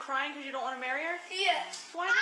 crying because you don't want to marry her? Yeah. Why